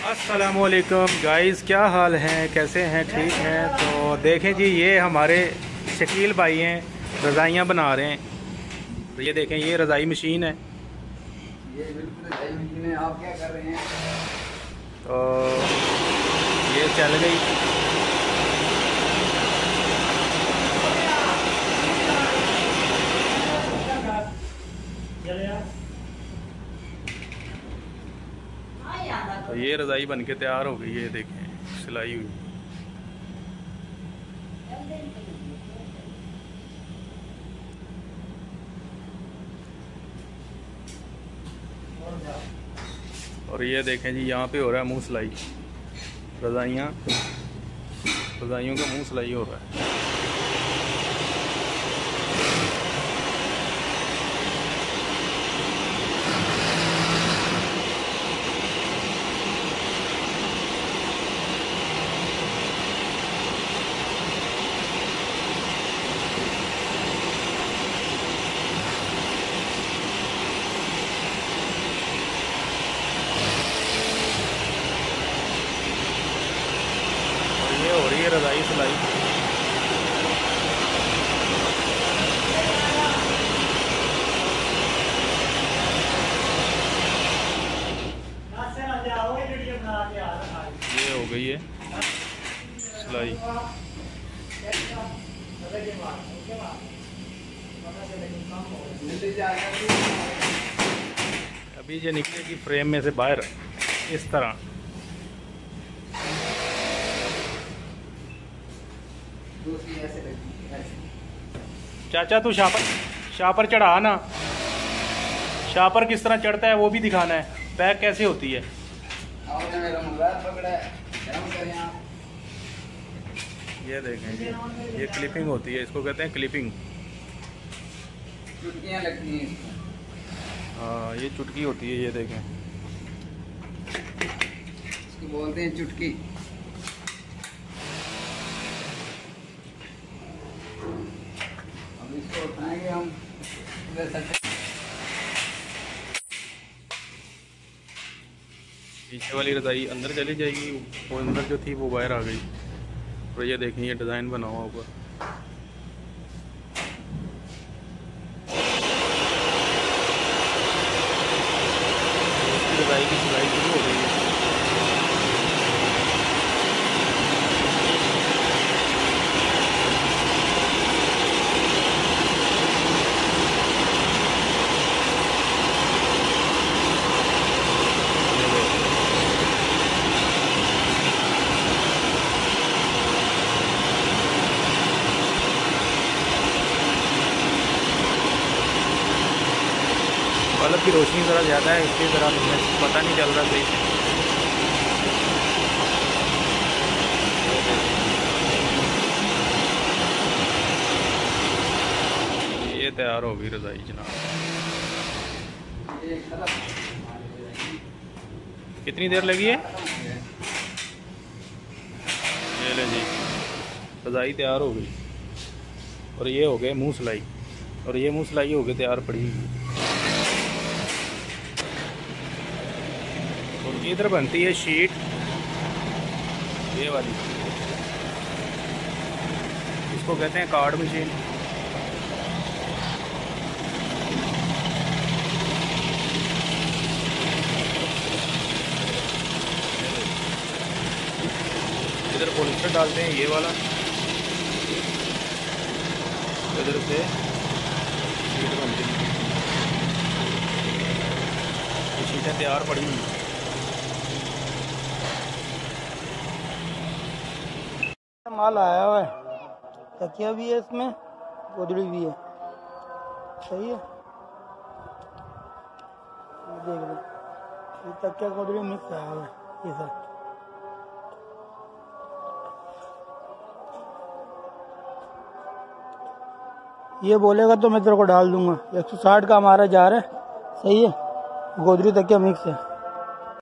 अस्सलामुअलैकुम गाइस, क्या हाल हैं, कैसे हैं, ठीक हैं। तो देखें जी, ये हमारे शकील भाई हैं, रज़ाइयाँ बना रहे हैं। तो ये देखें, ये रज़ाई मशीन है। ये बिल्कुल रज़ाई मशीन है। आप क्या कर रहे हैं? तो ये चल गई। तो ये रज़ाई बन के तैयार हो गई है। देखें, सिलाई हुई। और ये देखें जी, यहाँ पे हो रहा है मुंह सिलाई। रज़ाइयों का मुंह सिलाई हो रहा है। हो रही है रज़ाई सिलाई। ये हो गई है सिलाई। अभी ये निकलेगी फ्रेम में से बाहर इस तरह। चाचा तू शापर चढ़ा ना। शापर किस तरह चढ़ता है वो भी दिखाना है। पैक कैसे होती है। ये देखें, ये क्लिपिंग होती है, इसको कहते हैं क्लिपिंग। चुटकियां लगती हैं। हाँ, ये चुटकी होती है। ये देखें, इसको बोलते हैं चुटकी। अब इसको उठाएंगे हम। पीछे वाली रज़ाई अंदर चली जाएगी, वो अंदर जो थी वो बाहर आ गई। और ये देखें, ये डिज़ाइन बना हुआ ऊपर। रज़ाई की सिलाई शुरू हो गई है। बल्ब की रोशनी ज़रा ज़्यादा है, इसलिए ज़रा पता नहीं चल रहा सही से। ये तैयार हो गई रज़ाई जनाब। कितनी देर लगी है? ये ले जी, रज़ाई तैयार हो गई। और ये हो गए मुँह सिलाई। और ये मुँह सिलाई हो गई तैयार पड़ी। और इधर बनती है शीट, ये वाली, इसको कहते हैं कार्ड मशीन। इधर पॉलिस्टर डालते हैं, ये वाला। इधर से शीट बनती है। ये शीटें तैयार पड़ी हुई। माल आया हुआ है, तकिया भी है इसमें, गोदड़ी भी है। सही है, ये देख लो, ये तकिया गोदड़ी मिक्स आया हुआ है। ये सब ये बोलेगा तो मैं तेरे को डाल दूंगा। 160 का हमारा जा रहा है। सही है, गोदड़ी तकिया मिक्स है।